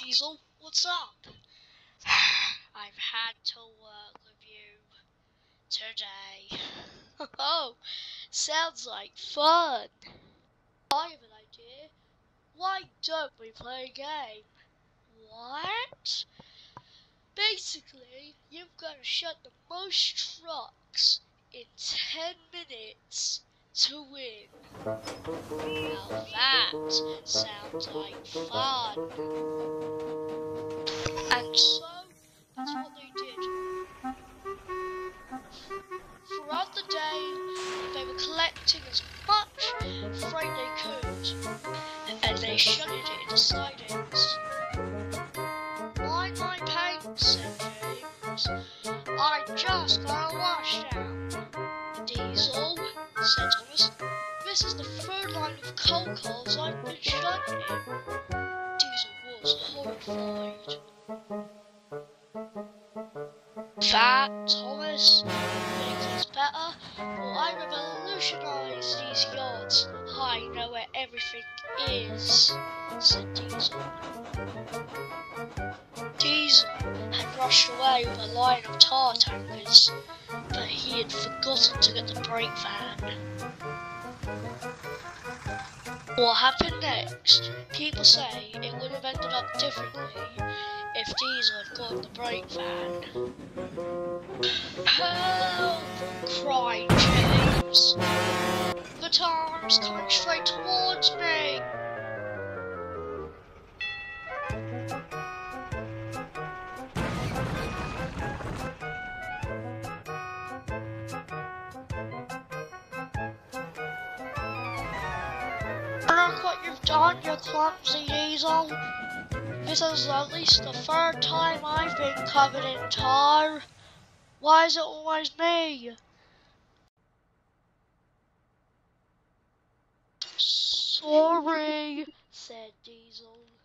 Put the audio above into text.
Diesel, what's up? I've had to work with you today. Oh, sounds like fun. I have an idea. Why don't we play a game? What? Basically, you've got to shut the most trucks in 10 minutes to win. Now that sounds like fun. And so, that's what they did. Throughout the day, they were collecting as much freight they could, and they shunted it into sidings. Mind my paint, said James. I just got a washdown. Diesel, said Thomas. This is the third line of coal cars I've been shunting. Diesel was horrified. That, Thomas, makes us better, for I revolutionised these yards. I know where everything is, said Diesel. Diesel had rushed away with a line of tar tankers, but he had forgotten to get the brake van. What happened next? People say it would have ended up differently if Diesel had got the brake van. Help! Cried James. The tar's coming straight towards me! Look what you've done, you clumsy Diesel. This is at least the third time I've been covered in tar. Why is it always me? Sorry, said Diesel.